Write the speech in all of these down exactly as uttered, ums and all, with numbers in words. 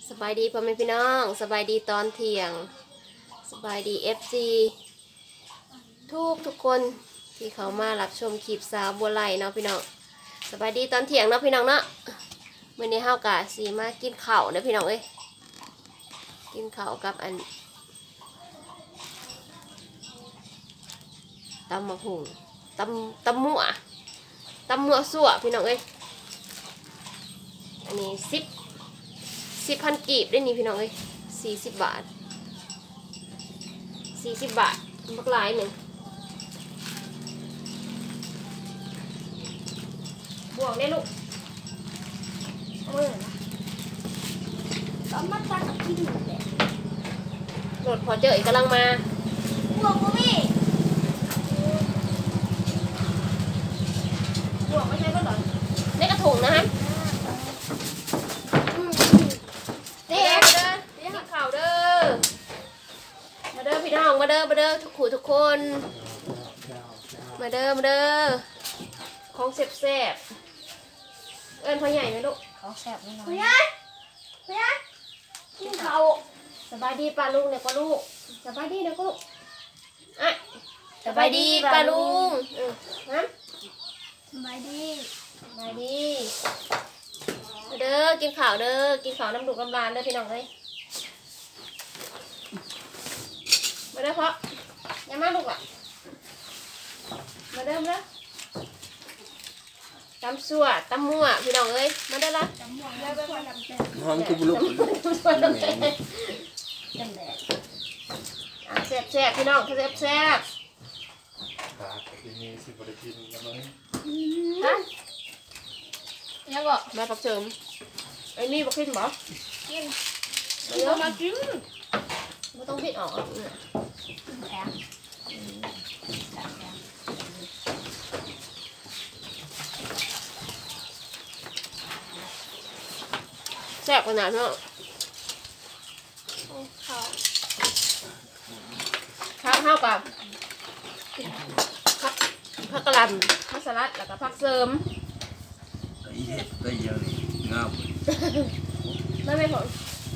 สบายดีพ่อแม่พี่น้องสบายดีตอนเที่ยงสบายดีเอฟซีทุกทุกคนที่เขามารับชมคลิปสาวบัวไหลเนาะพี่น้องสบายดีตอนเที่ยงเนาะพี่น้องเนาะเมื่อนี้เฮากะสีมากินข้าวเนาะพี่น้องเอ้ยกินข้าวกับอันตำมะฮุงตำตำมั่วตำมั่วสั่วพี่น้องเอ้ยอันนี้สิบสิบพันกีบได้นี่พี่น้องเอ้ยสี่สิบบาทสี่สิบบาทบักหลายหนึ่งบวกได้ลูกเอาไว้หน่อยนะก็มาตักกินแหละโหลดพอเจออีกกำลังมาบวกก็มีบวกไม่ใช่ก็หรอในกระถุงนะฮะเด้อเด้อกินข้าวเด้อมาเด้อพี่น้องมาเด้อมาเด้อทุกขู่ทุกคนมาเด้อมาเด้อของแซ่บๆเอิ้นพ่อใหญ่ไหมลูกของแซ่บนิดหน่อยพ่อใหญ่พ่อใหญ่กินข้าวสบายดีป้าลุงเนี่ยป้าลูกสบายดีนะลูกอ่ะสบายดีป้าลุงอือฮะสบายดีสบายดีมาเด้อกินข้าวเด้อกินข้าวน้ำดุกน้ำลานเด้อพี่น้องเลยมาเด้อพ่ออย่ามาลูกอ่ะมาเด้อมาเด้อตำสั่วตำมั่วพี่น้องเอ้ยมาเด้อละตำมั่วแล้วก็ตำแซ่บหอมกุบลุกตำแซ่บตำแซ่บอ่ะแซ่บแซ่บพี่น้องแซ่บแซ่บครับทีนี้สิบริกินกันเลยฮะยังก็มาปักเสริมไอ้นี่ปักขึ้นบ่กินมาเยอะมากินไม่ต้องพิดออกเนี่ยแข็งแซ่บขนาดเนาะข้าวข้าวข้าวกับผักผักกะหล่ำผักสลัดแล้วก็ผักเสริมอีเห็ดก็ยังงามไม่ไม่ผล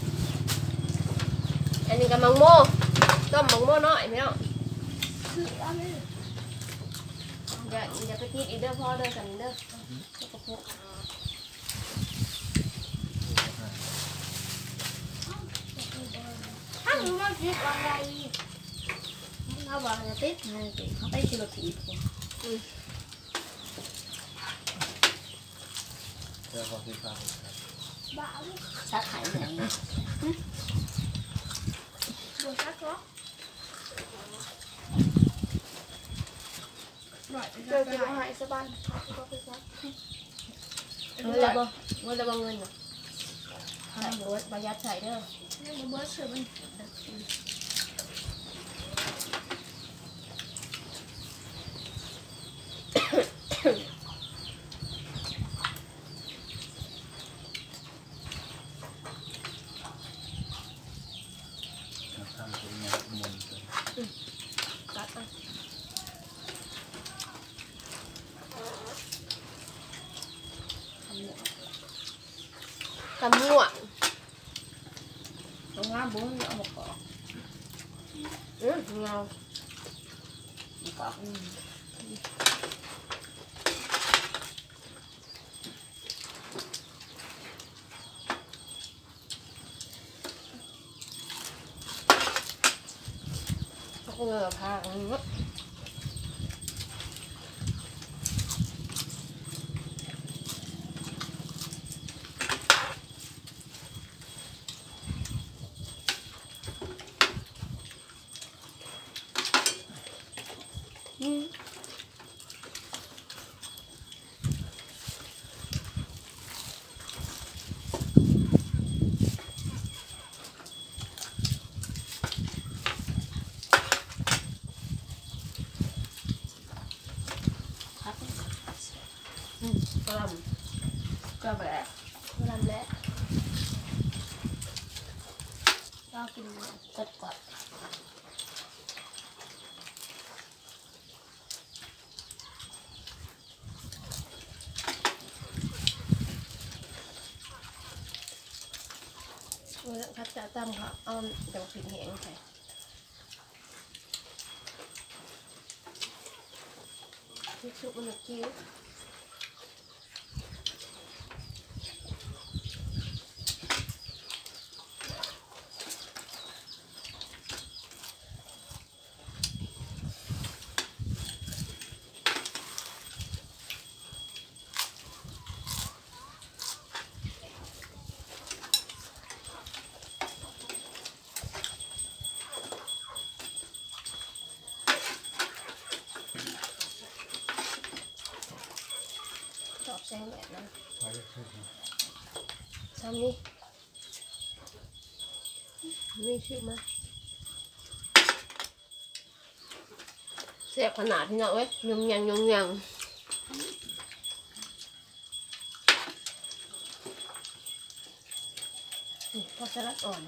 อันนี้กับมังโม่ต้มมังโม่น้อยไหมเนาะอย่าอย่าไปคิดอีเด้อพ่อเด้อสันเด้อถ้าหนูมาคิดอะไรเขาบอกจะติดมันติดเขาไปชิลตีผมเดี๋ยวขอที่ฟังบ้าชักหายอย่างนี้บวชักเหรอเจอกินอาหารสบายก็ไปซักเงินละบ่เงินละบ่เงินเหรอใส่เบิร์ดประหยัดใส่เด้อเงินเบิร์ดเชื่อมันทำเป็นงานมนต์กัดอ่ะกำมั่วตรงล่างบุ้งเอาหมกก่ออืมเงาครับเขาก็เลยพาอันนี้อืมกระลำกระแบบกระลำและเรากินสดกว่าทพัดจะตั้มค่ะเอาเดี๋ยวผิดแหงใส่ชุบมันจะกิ้วตอบแซงแบบนั้นทำนี่นี่ชื่อมาเสียบขนาดที่เนาะเว้ยยงยังยงยังนี่พอสลัดอ่อน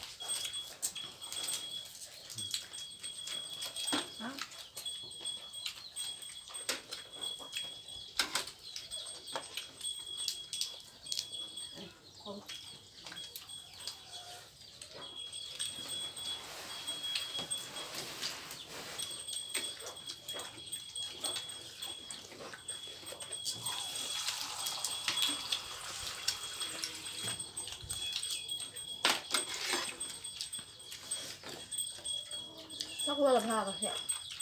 สักวันละพาก็เสีย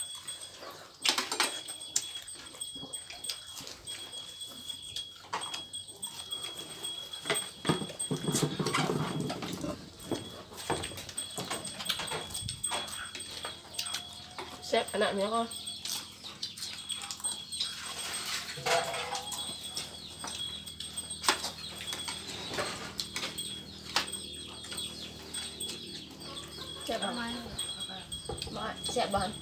เซฟขนาดนี้ก็เจ็บไหมมาเจ็บบอล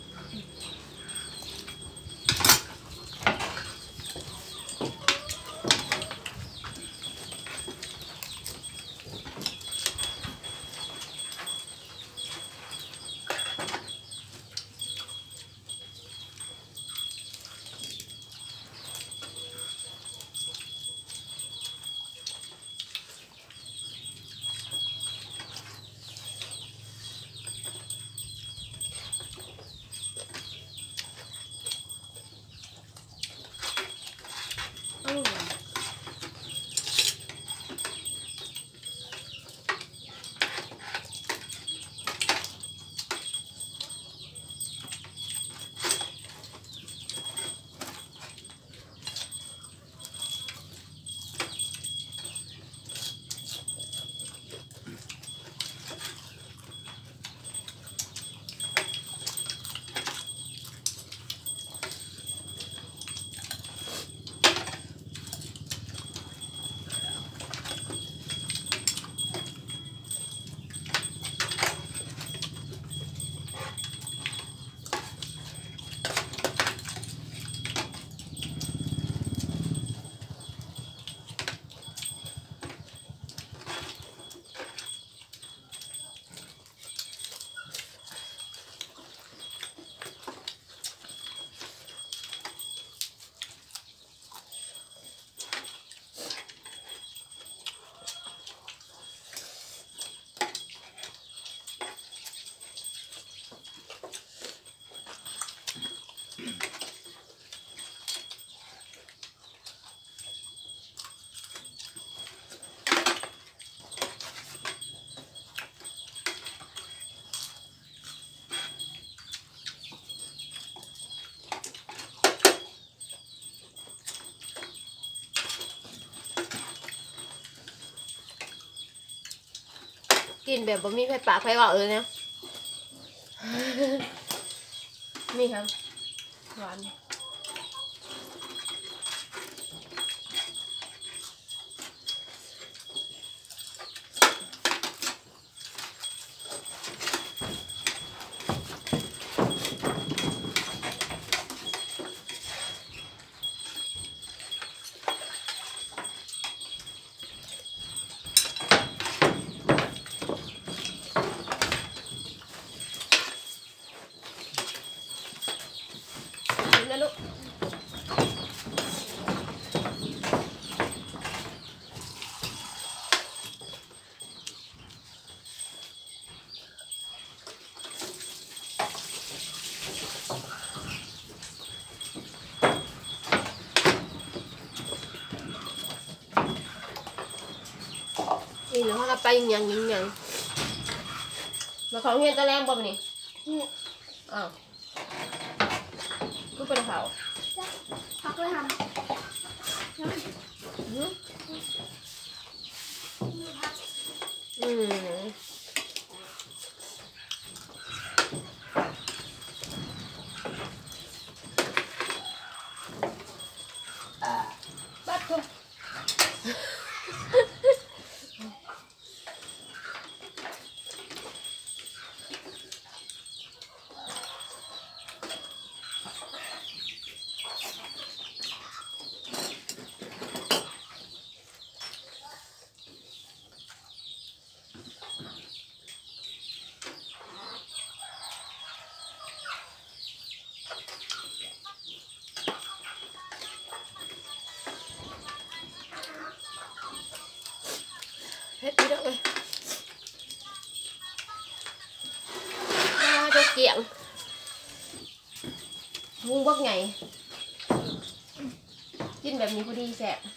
กินแบบบะหมี่ไฟปากไฟเบาเลยเนี่ยนี่ครับหวานนะลูกนี่เนาะเราไปยังยังยังยังมาของเฮียนตะแรงบ่นี่อ้าวกูเป็นเขาพักเลยทำอืมบัดทุกเฮ็ดดีเด้อเอ้ยมาเจะเกี่ยงมุ้งบักไงกินแบบนี้พอดีแซ่บ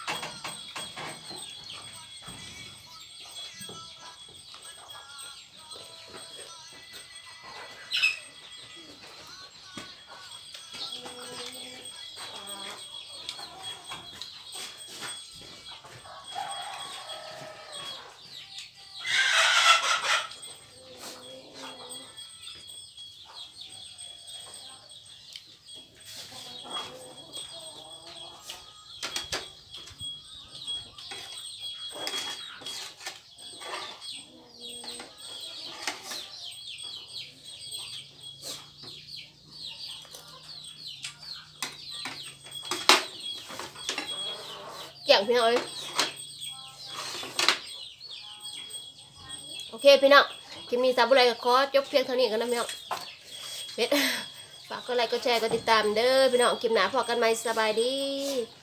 เกี่ยงพี่น้องเอ้ยโอเคพี่น้องคลิปนี้สาวบุไรก็ขอจบเพียงเท่านี้กันนะพี่น้องเฮ็ดฝากกดไลค์กดแชร์กดติดตามเด้อพี่น้องคลิปหน้าพบกันใหม่สบายดี